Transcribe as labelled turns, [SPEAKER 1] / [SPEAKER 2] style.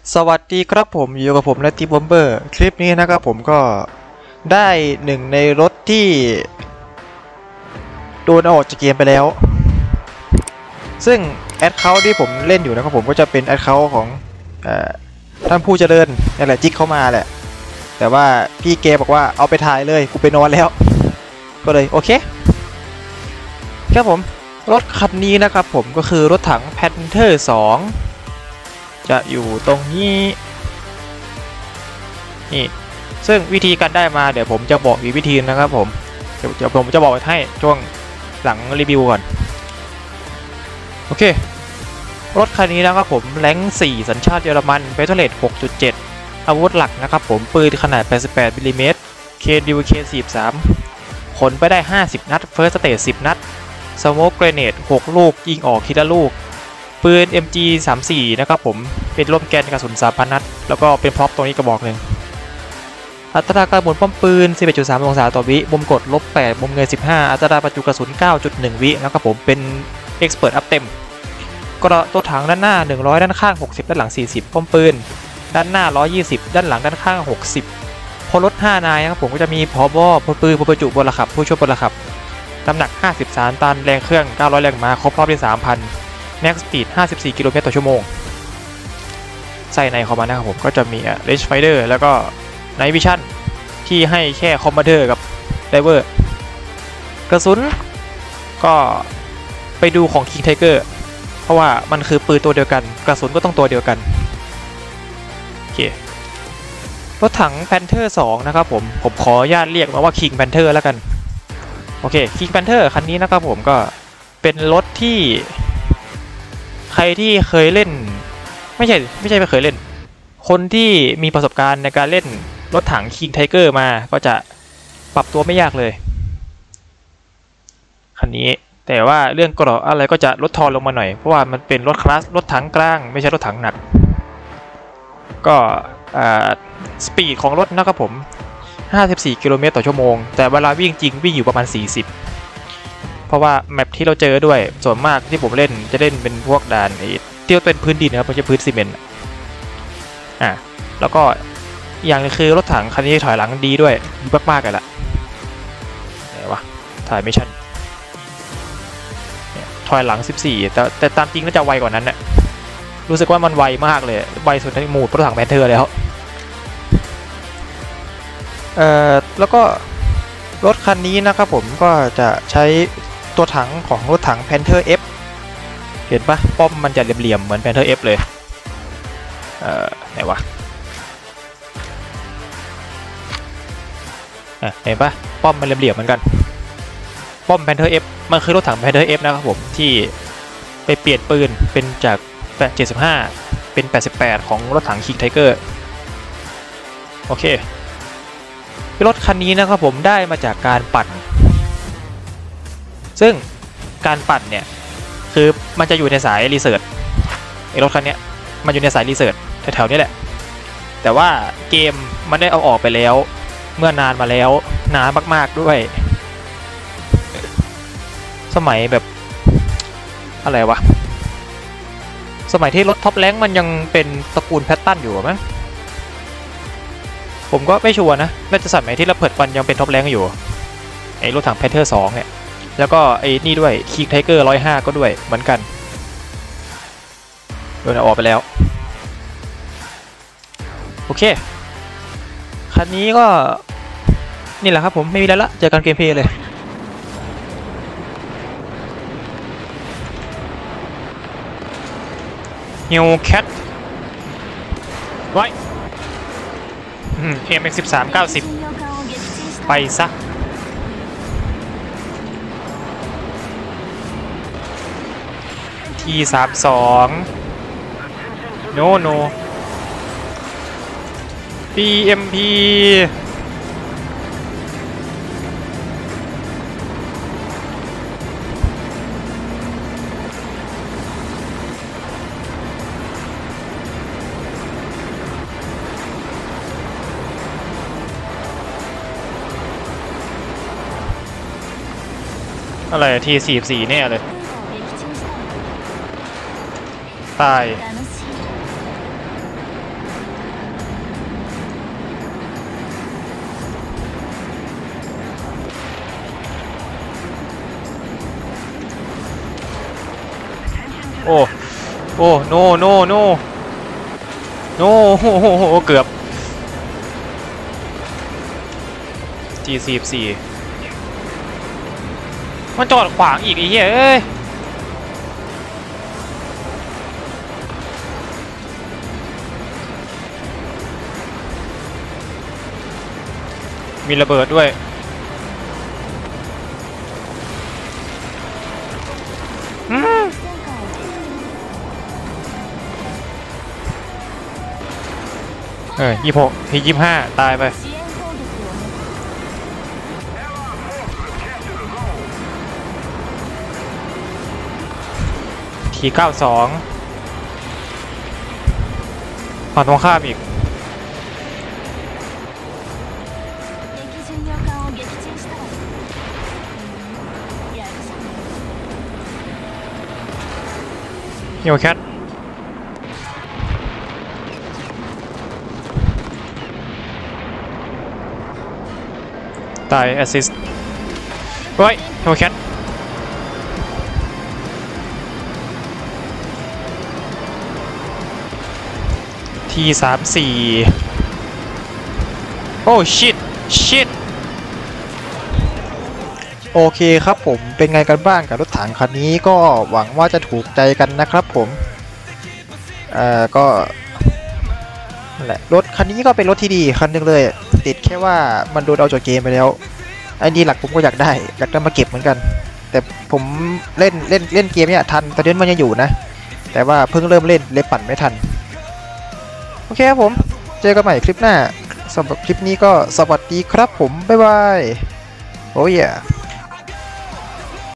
[SPEAKER 1] สวัสดีครับผมอยู่กับผมและทีมบอมเบอร์คลิปนี้นะครับผมก็ได้หนึ่งในรถที่โดนออกจากเกมไปแล้วซึ่งแอดเคาท์ที่ผมเล่นอยู่นะครับผมก็จะเป็นแอดเคาท์ของท่านผู้เจริญนี่แหละจิกเข้ามาแหละแต่ว่าพี่เกบอกว่าเอาไปถ่ายเลยกูไปนอนแล้วก็เลยโอเคครับผมรถคันนี้นะครับผมก็คือรถถัง Panther 2จะอยู่ตรงนี้นี่ซึ่งวิธีการได้มาเดี๋ยวผมจะบอกอีกวิธีนะครับผมเดี๋ยวผมจะบอกให้ช่วงหลังรีวิวก่อนโอเครถคันนี้นะครับผมแรง4สัญชาติเยอรมันเบทเทเลต 6.7 อาวุธหลักนะครับผมปืนขนาด 88 มิลลิเมตร KDK-43 ขนไปได้ 50 นัด First Stage 10 นัด Smoke Grenade 6 ลูกยิงออกทีละลูกปืน MG34 นะครับผมเป็นร่วมแกนกระสุน 3,000 นัดแล้วก็เป็นพร็อพตรงนี้กระบอกหนึ่งอัตราการหมุนป้อมปืน 11.3 องศาต่อวิมุมกด -8 มุมเงย 15 อัตราประจุกระสุน 9.1 วินะครับผมเป็น Expert อัพเต็มก็ตัวถังด้านหน้า100ด้านข้าง60ด้านหลัง40ป้อมปืนด้านหน้า120ด้านหลังด้านข้าง60พอรถ5นายนะครับผมก็จะมีผบ.พลปืนพลบรรจุพลขับผู้ช่วยพลขับน้ำหนัก53ตันแรงเครื่อง900แรงม้าครบรอบที่ 3,000 Max Speed 54 กิโลเมตรต่อชั่วโมงใส่ในคอมมานด์นะครับผมก็จะมี Range Finder แล้วก็Night Vision ที่ให้แค่คอมมานเดอร์กับไดเวอร์กระสุนก็ไปดูของ King Tiger เพราะว่ามันคือปืนตัวเดียวกันกระสุนก็ต้องตัวเดียวกันโอเครถถัง Panther 2นะครับผมขออนุญาตเรียกมาว่า King Panther แล้วกันโอเค King Panther คันนี้นะครับผมก็เป็นรถที่ใครที่เคยเล่นไม่ใช่ไม่เคยเล่นคนที่มีประสบการณ์ในการเล่นรถถัง King Tiger มาก็จะปรับตัวไม่ยากเลยคันนี้แต่ว่าเรื่องเกราะอะไรก็จะลดทอนลงมาหน่อยเพราะว่ามันเป็นรถคลาสรถถังกลางไม่ใช่รถถังหนักก็สปีดของรถนะครับผม54 กิโลเมตรต่อชั่วโมงแต่เวลาวิ่งจริงวิ่งอยู่ประมาณ40เพราะว่าแมปที่เราเจอด้วยส่วนมากที่ผมเล่นจะเล่นเป็นพวกด่านที่เป็นพื้นดินนะครับไม่ใช่พื้นซีเมนต์แล้วก็อย่างนึงคือรถถังคันนี้ถอยหลังดีด้วยดีมากๆเลยล่ะไหนวะถ่ายไม่ชัดถอยหลัง14แต่ตามจริงน่าจะไวกว่านั้นนะรู้สึกว่ามันไวมากเลยไวสุดในหมู่รถถังแพนเทอร์แล้วแล้วก็รถคันนี้นะครับผมก็จะใช้ตัวถังของรถถัง Panther F เห็นปะป้อมมันจะเหลี่ยมๆเหมือน Panther F เลยไหนวะเห็นปะป้อมมันเหลี่ยมๆเหมือนกันป้อม Panther F มันคือรถถัง Panther F นะครับผมที่ไปเปลี่ยนปืนเป็นจาก75เป็น88ของรถถัง King Tiger โอเครถคันนี้นะครับผมได้มาจากการปั่นซึ่งการปั่นเนี่ยคือมันจะอยู่ในสายรีเสิร์ชรถคันนี้มันอยู่ในสายรีเสิร์ชแถวๆนี้แหละแต่ว่าเกมมันได้เอาออกไปแล้วเมื่อนานมาแล้วนานมากๆด้วยสมัยแบบอะไรวะสมัยที่รถท็อปแรงค์มันยังเป็นตระกูลแพตตันอยู่มั้งผมก็ไม่ชัวร์นะน่าจะสมัยที่ระเบิดวันยังเป็นท็อปแรงค์อยู่ไอ้รถถัง Panther 2เนี่ยแล้วก็ไอ้นี่ด้วย King Tiger 105ก็ด้วยเหมือนกันโดนเอาออกไปแล้วโอเคคันนี้ก็นี่แหละครับผมไม่มีแล้วละเจอกันเกมเพลย์เลยฮิวแคทไว้MX13 90ไปซะที่32โน PMPอะไรที44เนี่ยเลยตายโอ้โอ้โนโนโนโนเกือบ G44 มันจอดขวางอีกไอ้เหี้ยเอ้ยมีระเบิดด้วย26 T25 ตายไปT92ฝั่งตรงข้ามอีกเฮียวแคทตายแอสซิสต์เฮ้ยเฮียวแคทT34โอ้ชิตโอเคครับผมเป็นไงกันบ้างกับรถถังคันนี้ก็หวังว่าจะถูกใจกันนะครับผมก็นั่นแหละรถคันนี้ก็เป็นรถที่ดีคันนึงเลยติดแค่ว่ามันโดนเอาจากเกมไปแล้วไอ้นี่หลักผมก็อยากได้มาเก็บเหมือนกันแต่ผมเล่นเกมเนี่ยทันตอนนี้มันยังอยู่นะแต่ว่าเพิ่งเริ่มเล่นเลยปั่นไม่ทันโอเคครับผมเจอกันใหม่คลิปหน้าสำหรับคลิปนี้ก็สวัสดีครับผมบ๊ายบายโอ้ย